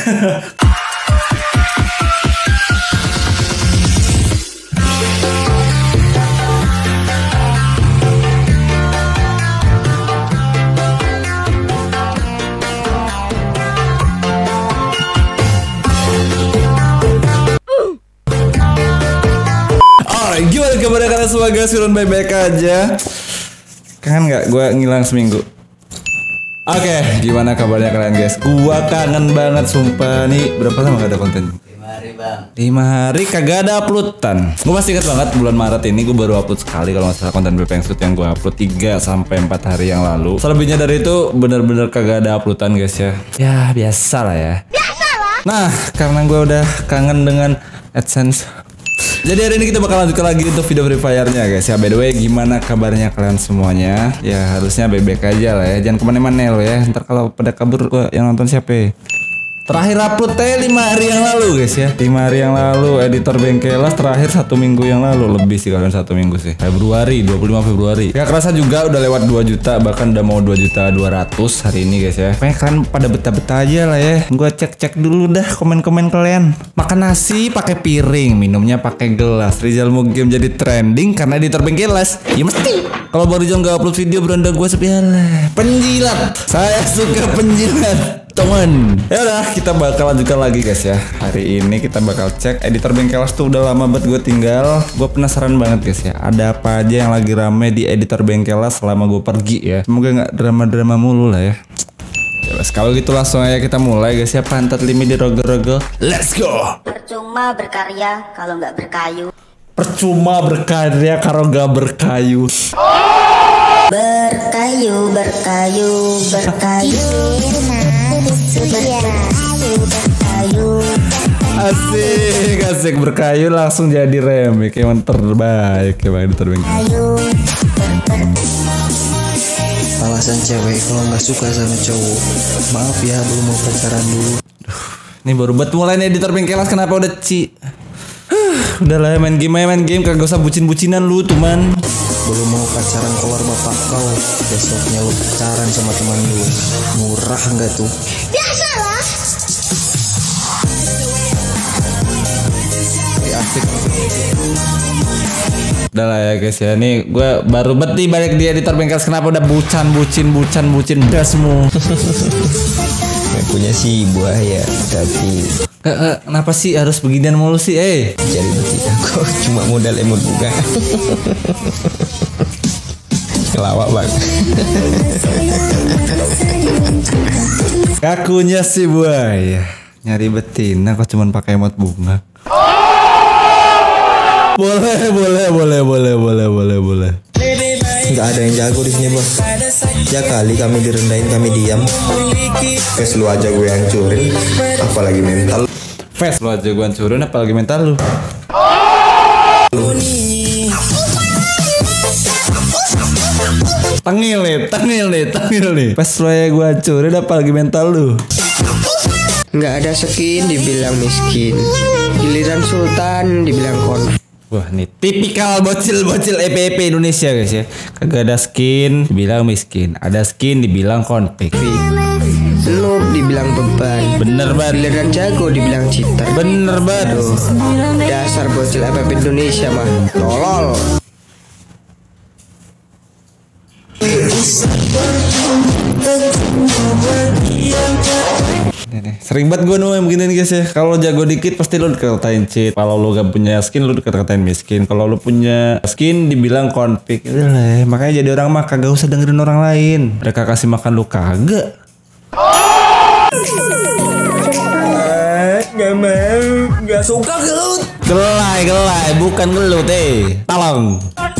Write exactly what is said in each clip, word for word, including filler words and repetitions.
Gimana kabar kalian semua guys? Kurang baik-baik aja. Kangen gak gue ngilang seminggu? Oke, okay, gimana kabarnya kalian guys? Gua kangen banget sumpah nih. Berapa lama gak ada konten? lima hari bang. lima hari kagak ada uploadan. Gue masih inget banget bulan Maret ini gue baru upload sekali kalau nggak salah konten Bpengsuit yang gue upload tiga sampai empat hari yang lalu. Selebihnya dari itu bener-bener kagak ada uploadan guys ya. Ya biasa lah ya. Biasa lah. Nah karena gue udah kangen dengan AdSense. Jadi hari ini kita bakal lanjutkan lagi untuk video Free Fire-nya guys ya. By the way, gimana kabarnya kalian semuanya? Ya harusnya baik-baik aja lah ya. Jangan kemana-mana lo ya. Ntar kalau pada kabur gua yang nonton siapa ya? Terakhir upload teh lima hari yang lalu guys ya. lima hari yang lalu editor Bengkelas terakhir satu minggu yang lalu. Lebih sih kalian satu minggu sih. Februari, dua puluh lima Februari. Ya kerasa juga udah lewat dua juta. Bahkan udah mau dua juta dua ratus hari ini guys ya. Pokoknya kalian pada betah-betah aja lah ya. Gua cek-cek dulu dah komen-komen kalian. Makan nasi pakai piring, minumnya pakai gelas. Rizal Mugim jadi trending karena editor Bengkelas. Ya mesti. Kalau baru Rizal nggak upload video beranda gua sepialah. Penjilat. Saya suka penjilat. Teman, ya udah kita bakal lanjutkan lagi guys ya. Hari ini kita bakal cek editor Bengkelas tuh udah lama banget gue tinggal. Gue penasaran banget guys ya. Ada apa aja yang lagi rame di editor Bengkelas selama gue pergi ya. Semoga nggak drama-drama mulu lah ya. Ya guys, kalau gitu langsung aja kita mulai guys ya. Pantat limi di rogel-rogel. Let's go. Percuma berkarya kalau nggak berkayu. Percuma berkarya kalau nggak berkayu. Berkayu, berkayu, berkayu. Berkayu. Asik, asik berkayu langsung jadi remake yang terbaik ya bang editor Bengkelas. Alasan cewek kalau nggak suka sama cowok, maaf ya belum mau pacaran dulu. Ini baru buat mulai nih editor Bengkelas kenapa udah ci? Udah lah main game aja main game kagak usah bucin-bucinan lu teman. Belum mau pacaran keluar bapak kau, besoknya lu pacaran sama teman lu. Murah nggak tuh? Biasalah. Asik. Udah lah ya guys ya. Nih gue baru beti balik di editor Bengkelas. Kenapa udah bucan bucin bucan bucin udah semua. Gak punya sih buaya tapi Eh, eh, kenapa sih harus beginian mulu sih eh? jadi betina kok cuma modal emot buka. Kelawak bang. Kakunya sih buaya nyari betina kok cuma pakai emot bunga. Boleh boleh boleh boleh boleh boleh boleh. Nggak ada yang jago di sini bos. Ya kali kami direndahin kami diam. Kes lu aja gue hancurin, apalagi mental. Fes lu aja gue hancurin apalagi mental lu. Tengil nih, tengil nih, tengil nih. Fes lu aja gue hancurin apalagi mental lu. Nggak ada skin dibilang miskin, giliran sultan dibilang kon. Wah nih tipikal bocil-bocil E P E P Indonesia guys ya. Kagak ada skin dibilang miskin, ada skin dibilang konflik. Noob dibilang beban, Bener banget. giliran jago dibilang cheater. Bener banget. Aduh, dasar bocil E P E P Indonesia mah tolol. Nih, sering banget gue nungguin begini guys ya. Kalau jago dikit pasti lu dikatain cheat. Kalau lu gak punya skin lu dikatain miskin. Kalau lu punya skin dibilang konflik. Udah lah ya. Makanya jadi orang mah kagak usah dengerin orang lain. Mereka kasih makan lu kagak. Gak mau, gak suka gelut. Gelai, gelai, bukan gelut eh. Tolong.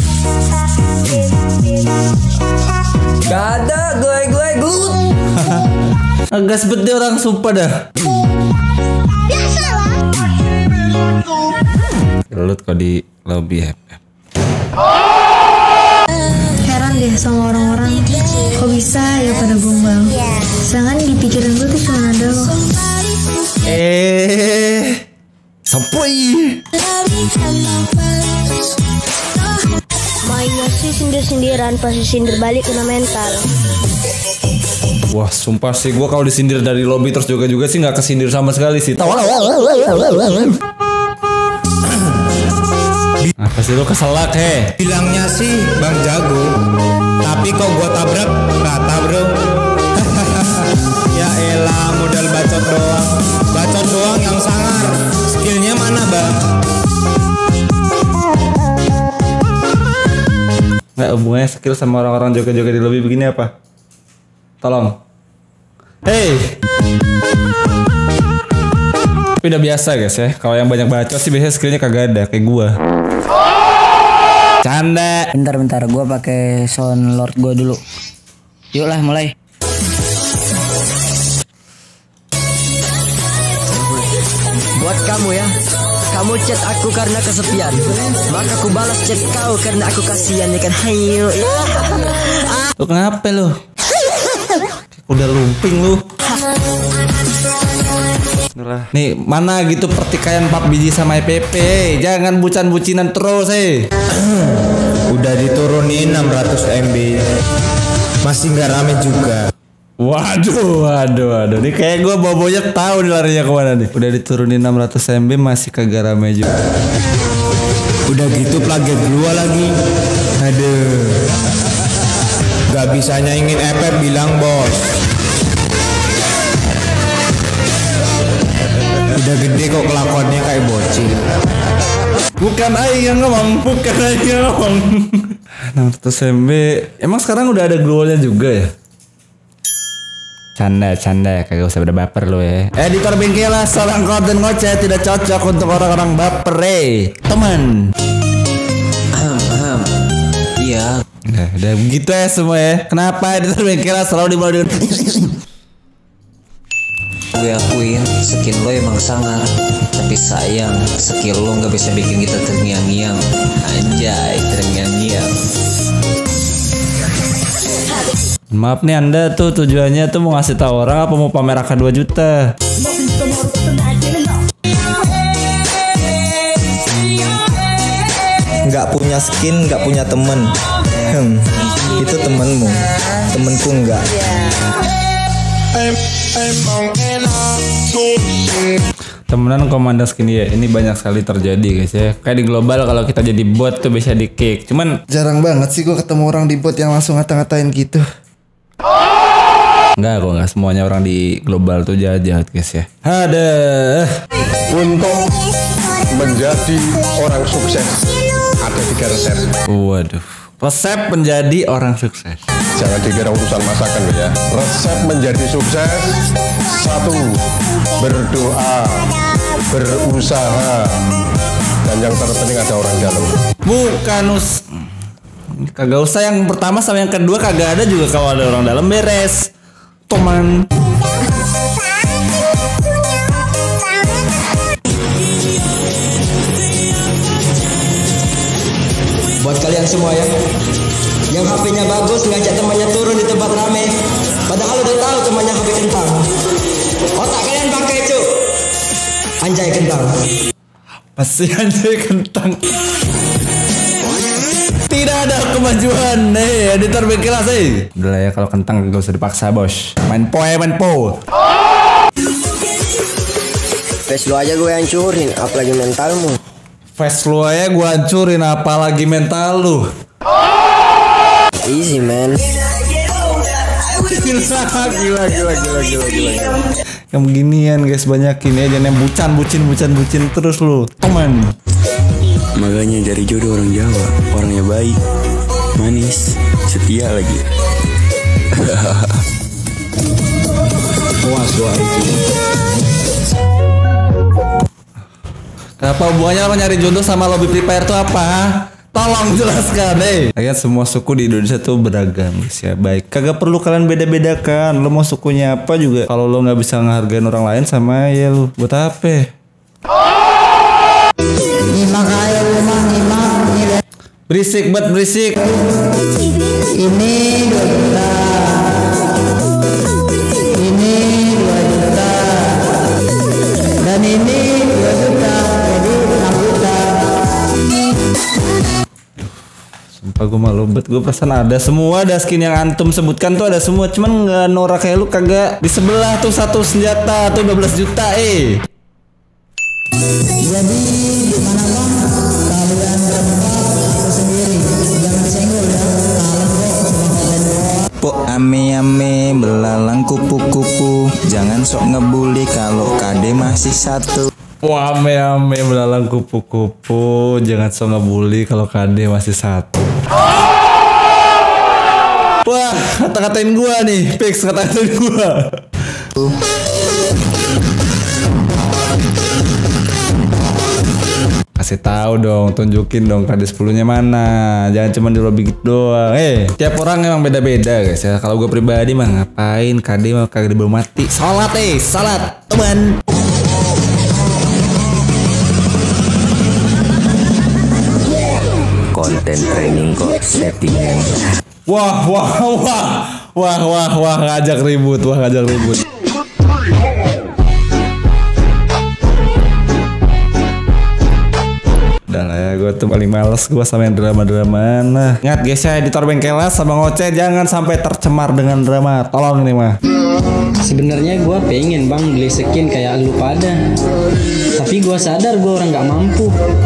Gak ada, gue-gue gelut. Agak sebet dia orang sumpah dah. Biasalah. Gelut kok di lobby F F. Heran deh sama orang-orang, kok bisa ya pada gombal. Sedangkan di pikiran gue tuh cuma ada lo. Eh, sepoi. Maya sih sindir-sindiran, pasti sindir balik kena mental. Wah, sumpah sih gue kalau disindir dari lobby terus juga juga sih nggak kesindir sama sekali sih. Apa sih lu keselak he? Bilangnya sih Bang Jago, tapi kok gua tabrak kata bro. Ya elah, modal bacot doang, bacot doang yang sangar. Skillnya mana bang? Nggak hubungannya skill sama orang-orang joget-joget di lobby begini apa? Tolong. Hey. Tapi udah biasa guys ya. Kalau yang banyak bacot sih biasanya skillnya kagak ada kayak gua. Canda. Bentar-bentar, gue pakai sound lord gue dulu. Yuk lah, mulai. Buat kamu ya, kamu chat aku karena kesepian, maka aku balas chat kau karena aku kasihan ya kan. Hayo. Lu kenapa lu? Udah lumping lu. Nih, mana gitu pertikaian empat biji sama E P P. Jangan bucan-bucinan terus eh. Udah diturunin enam ratus M B, masih nggak rame juga. Waduh, waduh, waduh. Nih kayak gue bobonya tahu nih larinya kemana nih. Udah diturunin enam ratus M B masih kagak rame juga. Udah gitu plagiat gua lagi. Aduh, gak bisa nyaingin E P bilang bos. Udah gede kok kelakuannya kayak bocil. Bukan aing yang ngomong, bukan aing yang ngomong. enam ratus M B. Emang sekarang udah ada glownya juga ya? Canda, canda, kagak usah ber baper lo ya. Editor Bengkela, seorang konten ngoceh tidak cocok untuk orang-orang baper eh. Teman. Aham, aham. Iya. Nah, udah begitu ya semua ya. Kenapa editor Bengkela selalu dimulai dengan gue akuin skill lo emang sangar, tapi sayang skill lo nggak bisa bikin kita terngiang-ngiang. Anjay, terngiang-ngiang. Maaf nih anda tuh tujuannya tuh mau ngasih tahu orang apa mau pamer A K dua juta? Nggak punya skin, nggak punya temen. Hmm, itu temenmu, temenku nggak. Temenan komandan skin ya, ini banyak sekali terjadi guys ya. Kayak di global kalau kita jadi bot tuh bisa di kick. Cuman jarang banget sih gue ketemu orang di bot yang langsung ngata-ngatain gitu. Enggak, kok nggak semuanya orang di global tuh jahat-jahat guys ya. Ada. Untuk menjadi orang sukses ada tiga resep. Waduh, resep menjadi orang sukses. Jangan dikira urusan masakan ya. Resep menjadi sukses: satu, berdoa, berusaha, dan yang terpenting ada orang dalam. Bukan us. Kagak usah yang pertama sama yang kedua kagak ada juga kalau ada orang dalam beres. Teman. Buat kalian semua ya, yang H P-nya bagus ngajak temannya turun di tempat rame, padahal udah tahu temannya H P kentang. Otak kalian pakai cuk. Anjay kentang. Pasti anjay kentang. Tidak ada kemajuan nih, editor Bengkela sih. Udah lah ya kalau kentang gak usah dipaksa bos. Main po ya main po. Face lu aja gue hancurin, apalagi mentalmu. Face lu aja gue hancurin apalagi mental lu. Easy man. Gila, gila, gila, gila, gila, gila. Yang beginian guys banyakin ya, jangan yang bucan, bucin, bucan, bucin terus lu, teman. Makanya cari jodoh orang Jawa, orangnya baik, manis, setia lagi. Puas doa itu. Apa hubungannya lo nyari jodoh sama lobby Free Fire tuh apa? Tolong jelaskan deh. Kalian semua suku di Indonesia tuh beragam guys ya. Baik, kagak perlu kalian beda-bedakan. Lo mau sukunya apa juga, kalau lo nggak bisa ngehargain orang lain sama ya lo buat apa? Berisik banget berisik. Ini dua juta. Ini dua juta. Dan ini dua juta. Jadi enam juta. Sumpah gue malu bet ribet. Gue perasaan ada semua, ada skin yang antum sebutkan tuh ada semua. Cuman nggak norak kayak lu kagak. Di sebelah tuh satu senjata tuh dua belas juta eh. Jadi gimana bang? Kalian berempat atau sendiri? Jangan senggol ya. Po ame ame belalang kupu-kupu, jangan sok ngebully kalau K D masih satu. Wah ame ame belalang kupu-kupu, jangan sok ngebully kalau K D masih satu. Wah, kata-katain gua nih, fix kata-katain gua. Kasih tahu dong, tunjukin dong K D sepuluh-nya mana. Jangan cuma di lobby gitu doang. Eh, tiap orang emang beda-beda guys ya. Kalau gue pribadi mah ngapain K D mah kagak belum mati. Salat eh, salat, teman. Konten training kok settingan. Wah, wah, wah. Wah, wah, wah, ngajak ribut, wah ngajak ribut. Udah lah ya, gue tuh paling males gue sama yang drama-drama. Nah, ingat guys ya, editor Bengkelas sama Ngoceh jangan sampai tercemar dengan drama. Tolong nih mah. Sebenarnya gue pengen bang beli skin kayak lu pada, tapi gue sadar gue orang nggak mampu.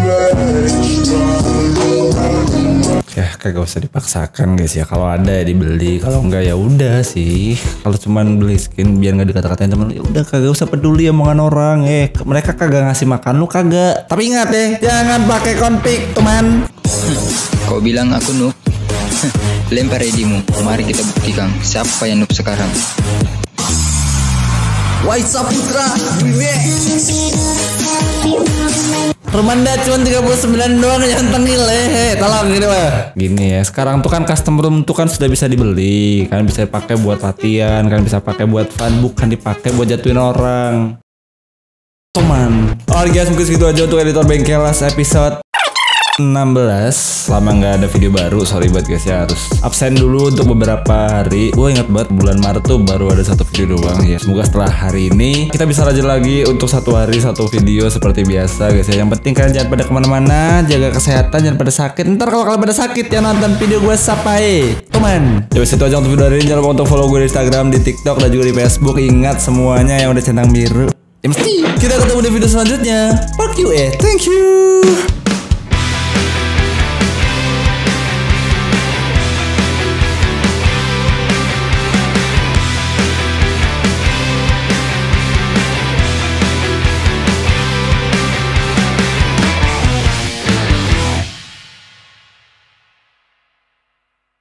Ya kagak usah dipaksakan guys ya. Kalau ada ya dibeli, kalau enggak ya udah sih. Kalau cuman beli skin biar nggak dikata-katain temen, ya udah kagak usah peduli omongan orang. Eh mereka kagak ngasih makan lu kagak. Tapi ingat deh, jangan pakai konflik teman. Kau bilang aku noob? Lempar edimu. Mari kita buktikan siapa yang noob sekarang. Waisa Putra, Permanda cuma tiga puluh sembilan doang yang tengil eh. Tolong gini lah. Gini ya, sekarang tuh kan custom room tuh kan sudah bisa dibeli. Kan bisa dipakai buat latihan, kan bisa pakai buat fun, bukan dipakai buat jatuhin orang. Teman. Oke guys, mungkin segitu aja untuk editor Bengkelas episode enam belas. Lama nggak ada video baru, sorry banget guys ya, harus absen dulu untuk beberapa hari. Gue ingat banget bulan Maret tuh baru ada satu video doang ya. Semoga setelah hari ini kita bisa rajin lagi untuk satu hari satu video seperti biasa guys ya. Yang penting kalian jangan pada kemana-mana, jaga kesehatan, jangan pada sakit. Ntar kalau kalian pada sakit ya nonton video gue sapai teman. Jadi situ aja untuk video hari ini. Jangan lupa untuk follow gue di Instagram, di TikTok, dan juga di Facebook. Ingat semuanya yang udah centang biru. Ya mesti kita ketemu di video selanjutnya. Fuck you eh, thank you.